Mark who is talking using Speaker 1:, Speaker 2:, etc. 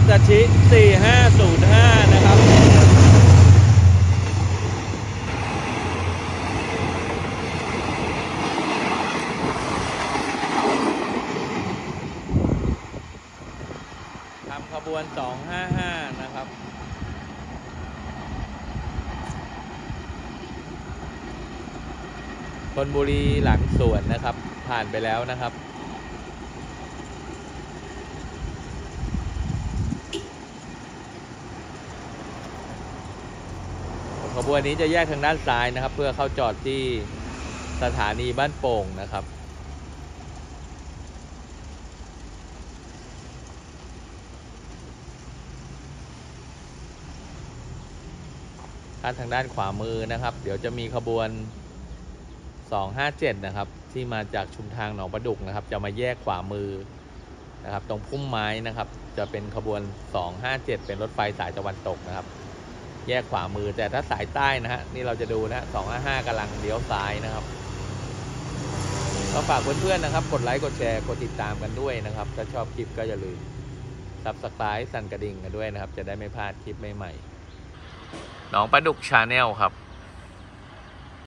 Speaker 1: ตาชิ4505นะครับทำขบวน255นะครับธนบุรีหลังสวนนะครับผ่านไปแล้วนะครับขบวนนี้จะแยกทางด้านซ้ายนะครับเพื่อเข้าจอดที่สถานีบ้านโป่งนะครับทางด้านขวามือนะครับเดี๋ยวจะมีขบวน257นะครับที่มาจากชุมทางหนองประดุกนะครับจะมาแยกขวามือนะครับตรงพุ่มไม้นะครับจะเป็นขบวน257เป็นรถไฟสายตะวันตกนะครับแยกขวามือแต่ถ้าสายใต้นะฮะนี่เราจะดูนะ255กำลังเลี้ยวซ้ายนะครับก็ฝากเพื่อนๆนะครับกดไลค์กดแชร์กดติดตามกันด้วยนะครับถ้าชอบคลิปก็อย่าลืมSubscribeสั่นกระดิ่งกันด้วยนะครับจะได้ไม่พลาดคลิปใหม่ๆหนองประดุกชาแนลครับ